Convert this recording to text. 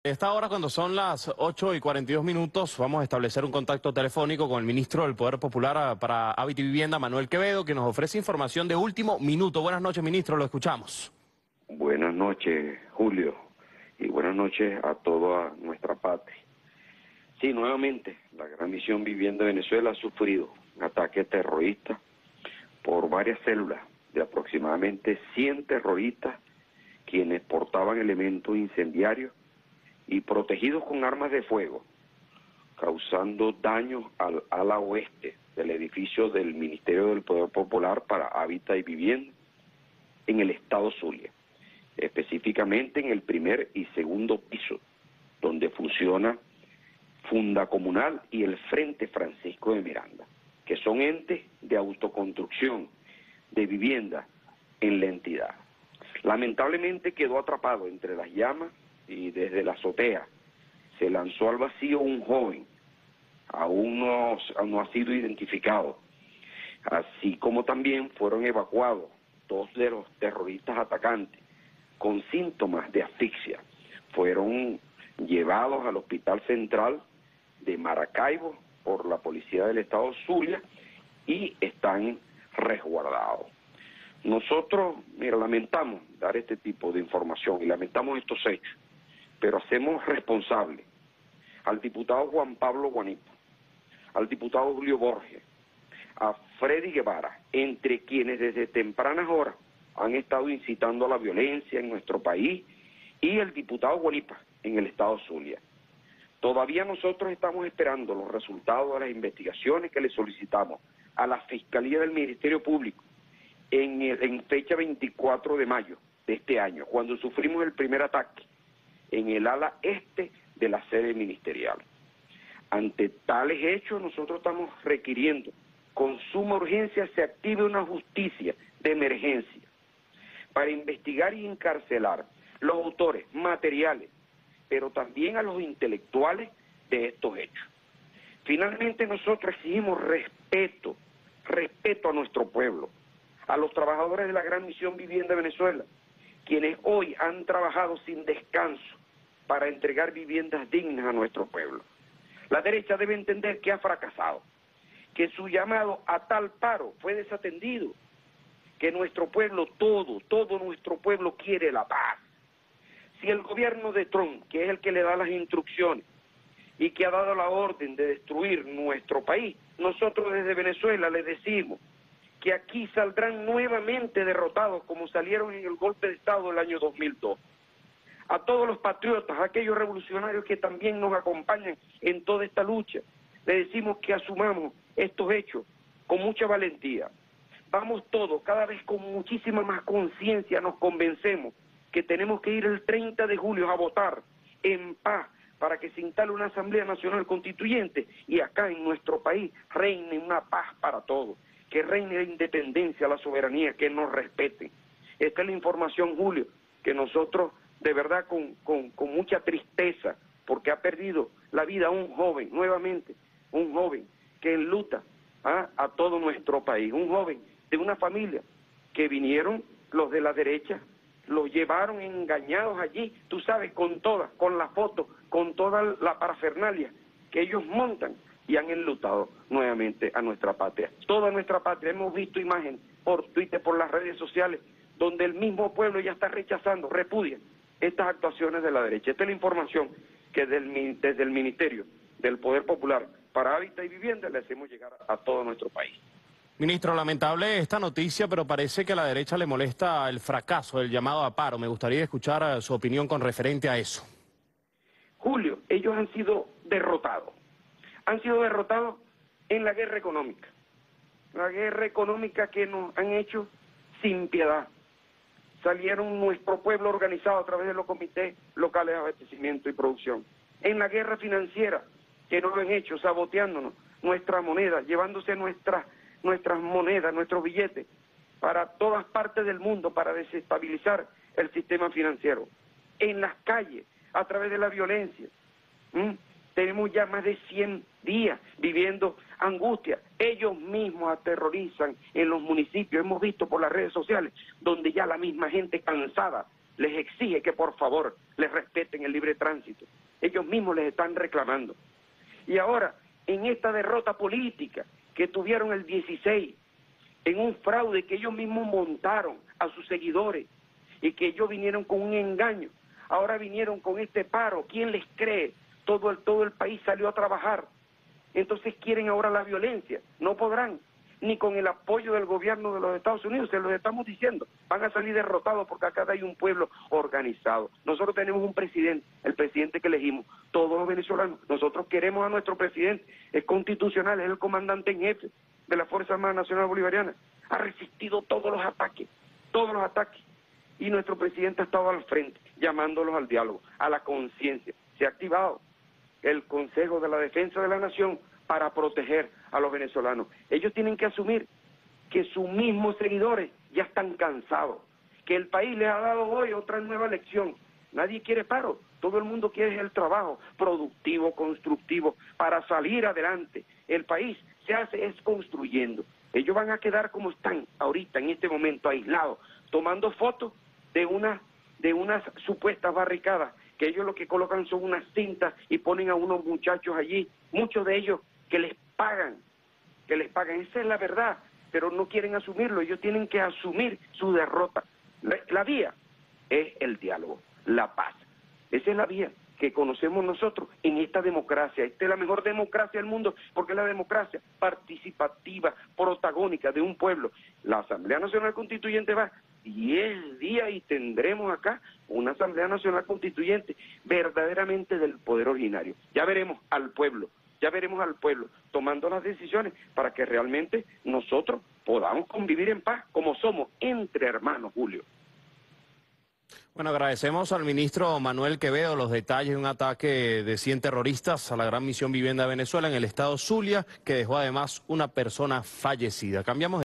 Esta hora, cuando son las 8:42 minutos, vamos a establecer un contacto telefónico con el ministro del Poder Popular para Hábitat y Vivienda, Manuel Quevedo, que nos ofrece información de último minuto. Buenas noches, ministro, lo escuchamos. Buenas noches, Julio, y buenas noches a toda nuestra patria. Sí, nuevamente, la Gran Misión Vivienda de Venezuela ha sufrido un ataque terrorista por varias células de aproximadamente 100 terroristas quienes portaban elementos incendiarios y protegidos con armas de fuego, causando daños al ala oeste del edificio del Ministerio del Poder Popular para Hábitat y Vivienda en el estado Zulia, específicamente en el primer y segundo piso, donde funciona Funda Comunal y el Frente Francisco de Miranda, que son entes de autoconstrucción de vivienda en la entidad. Lamentablemente quedó atrapado entre las llamas y desde la azotea se lanzó al vacío un joven, aún no ha sido identificado, así como también fueron evacuados dos de los terroristas atacantes con síntomas de asfixia. Fueron llevados al Hospital Central de Maracaibo por la Policía del Estado Zulia y están resguardados. Nosotros, lamentamos dar este tipo de información y lamentamos estos hechos, pero hacemos responsable al diputado Juan Pablo Guanipa, al diputado Julio Borges, a Freddy Guevara, entre quienes desde tempranas horas han estado incitando a la violencia en nuestro país, y el diputado Guanipa en el estado Zulia. Todavía nosotros estamos esperando los resultados de las investigaciones que le solicitamos a la Fiscalía del Ministerio Público en fecha 24 de mayo de este año, cuando sufrimos el primer ataque en el ala este de la sede ministerial. Ante tales hechos, nosotros estamos requiriendo con suma urgencia se active una justicia de emergencia para investigar y encarcelar los autores materiales, pero también a los intelectuales de estos hechos. Finalmente, nosotros exigimos respeto a nuestro pueblo, a los trabajadores de la Gran Misión Vivienda de Venezuela, quienes hoy han trabajado sin descanso para entregar viviendas dignas a nuestro pueblo. La derecha debe entender que ha fracasado, que su llamado a tal paro fue desatendido, que nuestro pueblo, todo nuestro pueblo quiere la paz. Si el gobierno de Trump, que es el que le da las instrucciones y que ha dado la orden de destruir nuestro país, nosotros desde Venezuela le decimos que aquí saldrán nuevamente derrotados como salieron en el golpe de Estado del año 2002. A todos los patriotas, a aquellos revolucionarios que también nos acompañan en toda esta lucha, le decimos que asumamos estos hechos con mucha valentía. Vamos todos, cada vez con muchísima más conciencia nos convencemos que tenemos que ir el 30 de julio a votar en paz para que se instale una Asamblea Nacional Constituyente y acá en nuestro país reine una paz para todos, que reine la independencia, la soberanía, que nos respeten. Esta es la información, Julio, que nosotros de verdad con mucha tristeza, porque ha perdido la vida un joven, nuevamente, un joven que enluta a todo nuestro país, un joven de una familia que vinieron los de la derecha, los llevaron engañados allí, tú sabes, con la foto, con toda la parafernalia que ellos montan, y han enlutado nuevamente a nuestra patria. Toda nuestra patria, hemos visto imágenes por Twitter, por las redes sociales, donde el mismo pueblo ya está rechazando, repudia estas actuaciones de la derecha. Esta es la información que desde el Ministerio del Poder Popular para Hábitat y Vivienda le hacemos llegar a todo nuestro país. Ministro, lamentable esta noticia, pero parece que a la derecha le molesta el fracaso del llamado a paro. Me gustaría escuchar su opinión con referente a eso. Julio, ellos han sido derrotados. Han sido derrotados en la guerra económica. La guerra económica que nos han hecho sin piedad. Salieron nuestro pueblo organizado a través de los comités locales de abastecimiento y producción. En la guerra financiera que nos han hecho, saboteándonos nuestra moneda, llevándose nuestras monedas, nuestros billetes, para todas partes del mundo, para desestabilizar el sistema financiero. En las calles, a través de la violencia. Tenemos ya más de 100 días viviendo angustia. Ellos mismos aterrorizan en los municipios. Hemos visto por las redes sociales donde ya la misma gente cansada les exige que por favor les respeten el libre tránsito. Ellos mismos les están reclamando. Y ahora, en esta derrota política que tuvieron el 16, en un fraude que ellos mismos montaron a sus seguidores y que ellos vinieron con un engaño, ahora vinieron con este paro. ¿Quién les cree? Todo el país salió a trabajar. Entonces quieren ahora la violencia. No podrán, ni con el apoyo del gobierno de los Estados Unidos, se los estamos diciendo. Van a salir derrotados porque acá hay un pueblo organizado. Nosotros tenemos un presidente, el presidente que elegimos, todos los venezolanos. Nosotros queremos a nuestro presidente, es constitucional, es el comandante en jefe de la Fuerza Armada Nacional Bolivariana. Ha resistido todos los ataques. Y nuestro presidente ha estado al frente, llamándolos al diálogo, a la conciencia. Se ha activado el Consejo de la Defensa de la Nación para proteger a los venezolanos. Ellos tienen que asumir que sus mismos seguidores ya están cansados, que el país les ha dado hoy otra nueva lección. Nadie quiere paro, todo el mundo quiere el trabajo productivo, constructivo, para salir adelante. El país se hace es construyendo. Ellos van a quedar como están ahorita, en este momento, aislados, tomando fotos de unas supuestas barricadas, que ellos lo que colocan son unas cintas y ponen a unos muchachos allí, muchos de ellos que les pagan, esa es la verdad, pero no quieren asumirlo. Ellos tienen que asumir su derrota. La vía es el diálogo, la paz, esa es la vía que conocemos nosotros en esta democracia. Esta es la mejor democracia del mundo, porque es la democracia participativa, protagónica de un pueblo. La Asamblea Nacional Constituyente va 10 días y tendremos acá una Asamblea Nacional Constituyente verdaderamente del poder originario. Ya veremos al pueblo tomando las decisiones para que realmente nosotros podamos convivir en paz como somos entre hermanos, Julio. Bueno, agradecemos al ministro Manuel Quevedo los detalles de un ataque de 100 terroristas a la Gran Misión Vivienda de Venezuela en el estado Zulia, que dejó además una persona fallecida. Cambiamos de